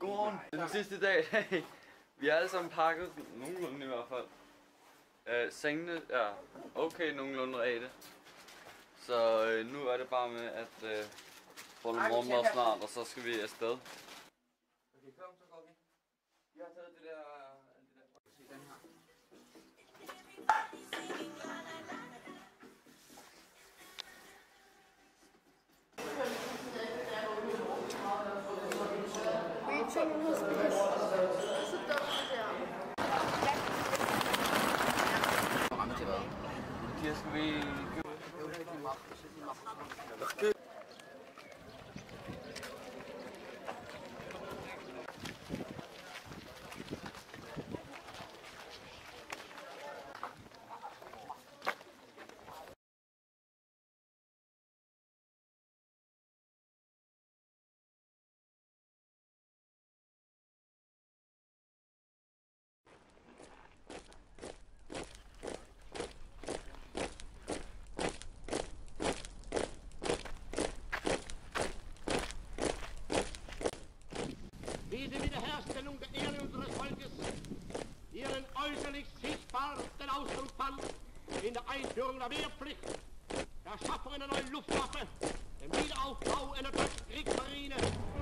Godmorgen. Det er den sidste dag. Vi er alle sammen pakket, nogenlunde i hvert fald. Sengene er okay nogenlunde rene. Så nu er det bare med at få noget morgenmad snart, og så skal vi afsted. Okay, kom, så går vi. Vi har taget det der... Se den her. Hier skal vi... Diese Wiederherstellung der Ehre unseres Volkes ihren äußerlich sichtbarsten Ausdruck fand in der Einführung der Wehrpflicht, der Schaffung einer neuen Luftwaffe, dem Wiederaufbau einer deutschen Kriegsmarine.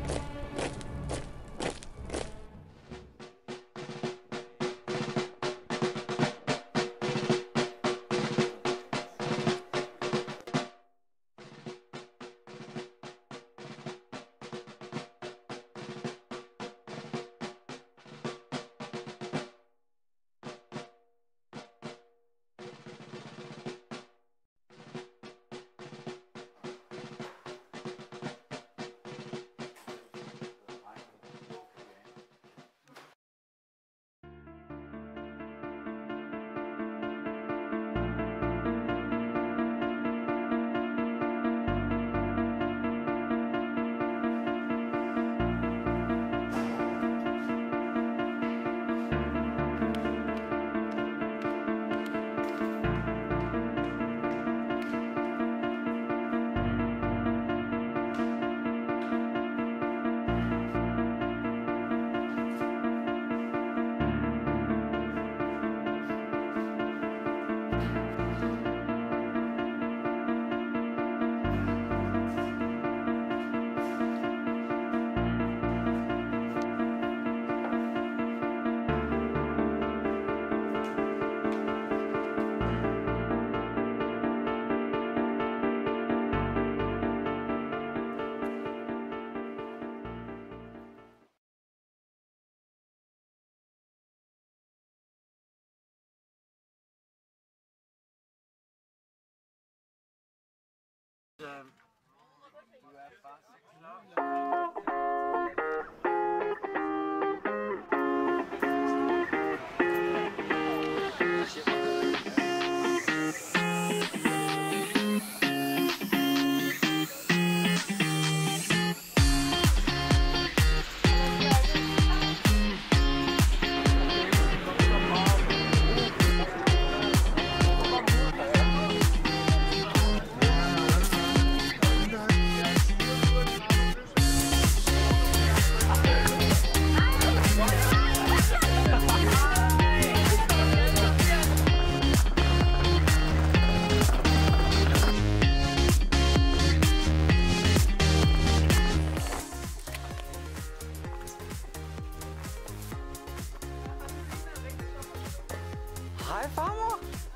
Hej farmor!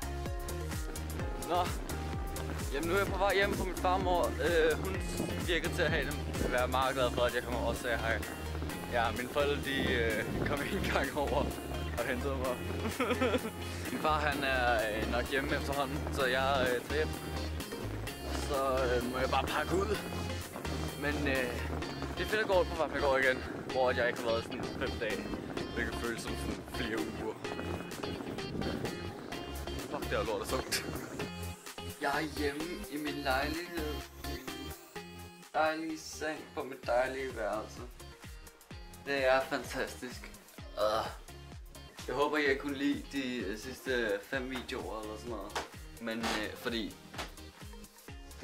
Nå, jamen nu er jeg på vej hjem fra min farmor. Hun virker til at være meget glad for, at jeg kommer og sagde hej. Ja, mine forældre de kom en gang over og hentede mig. Min far han er nok hjemme efterhånden, så jeg tager hjem. Så må jeg bare pakke ud. Men det er fedt at gå på Vapnagaard igen, hvor jeg ikke har været sådan 5 dage. Det kan føles som sådan flere uger. Fuck, det er lort og sundt. Jeg er hjemme i min lejlighed. Min dejlige seng på mit dejlige værelse. Det er fantastisk. Jeg håber, jeg kunne lide de sidste 5 videoer eller sådan noget. Men fordi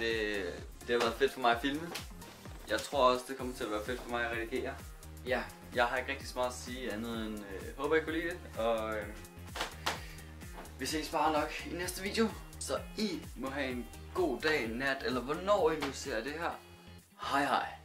det har været fedt for mig at filme. Jeg tror også, det kommer til at være fedt for mig at redigere. Ja, jeg har ikke rigtig så meget at sige andet end håber I kunne lide det, og vi ses bare nok i næste video. Så I må have en god dag, nat eller hvornår I nu ser det her. Hej hej.